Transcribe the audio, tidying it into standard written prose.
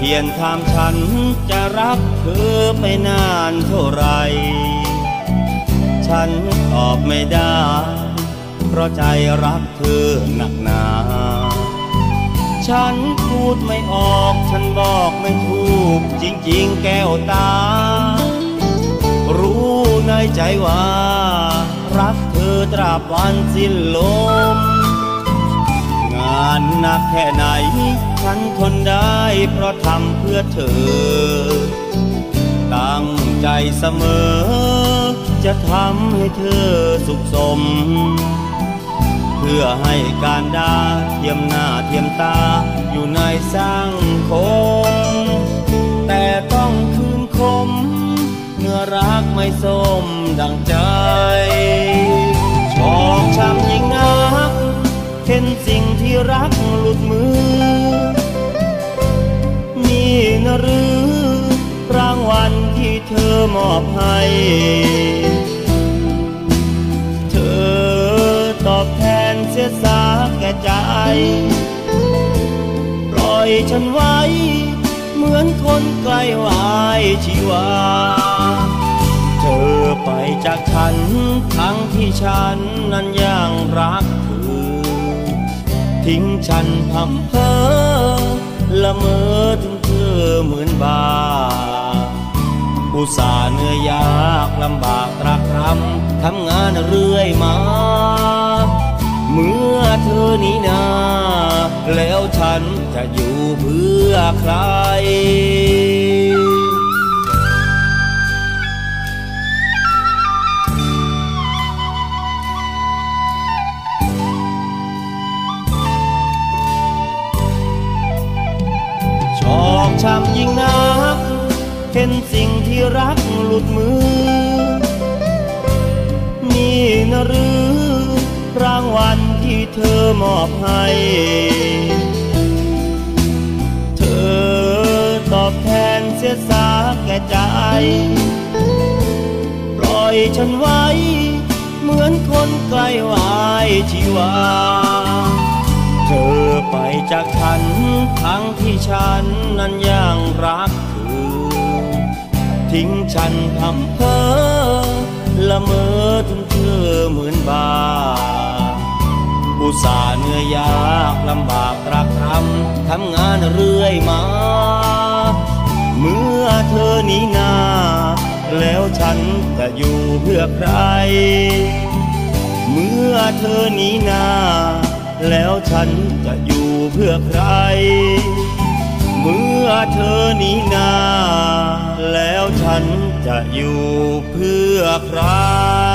พียรถามฉันจะรักเธอไปนานเท่าไรฉันตอบไม่ได้เพราะใจรักเธอหนักหนาฉันพูดไม่ออกฉันบอกไม่ถูกจริงๆแก้วตารู้ในใจว่ารักเธอตราบวันสิ้นลมงานหนักแค่ไหนฉันทนได้เพราะทำเพื่อเธอตั้งใจเสมอจะทำให้เธอสุขสมเพื่อให้การดาเทียมหน้าเทียมตาอยู่ในสังคมแต่ต้องคืนคมเมื่อรักไม่สมดังใจชอกช้ำยิ่งนักเห็นสิ่งที่รักหลุดมือนี่นะหรือรางวัลที่เธอมอบให้เธอตอบแทนเสียสาแก่ใจปล่อยฉันไว้เหมือนคนใกล้วายชีวาเธอไปจากฉันทั้งที่ฉันนั้นยังรักเธอทิ้งฉันพำเพ้อละเมอถึงเธอเหมือนบ้าอุตส่าห์เหนื่อยยากลำบากตรากตรำทำงานเรื่อยมาเมื่อเธอนี้นาแล้วฉันจะอยู่เพื่อใครชอกช้ำยิ่งนักเห็นสิ่งที่รักหลุดมือนี่นะหรือรางวัลที่เธอมอบให้เธอตอบแทนเสียสาแก่ใจปล่อยฉันไว้เหมือนคนใกล้วายชีวาเธอไปจากฉันทั้งที่ฉันนั้นยังรักทิ้งฉันพำเพ้อละเมอถึงเธอเหมือนบ้าอุตส่าห์เหนื่อยยากลำบากตรากตรำทำงานเรื่อยมาเมื่อเธอนี้นาแล้วฉันจะอยู่เพื่อใครเมื่อเธอนี้นาแล้วฉันจะอยู่เพื่อใครเมื่อเธอนี้นาแล้วฉันจะอยู่เพื่อใคร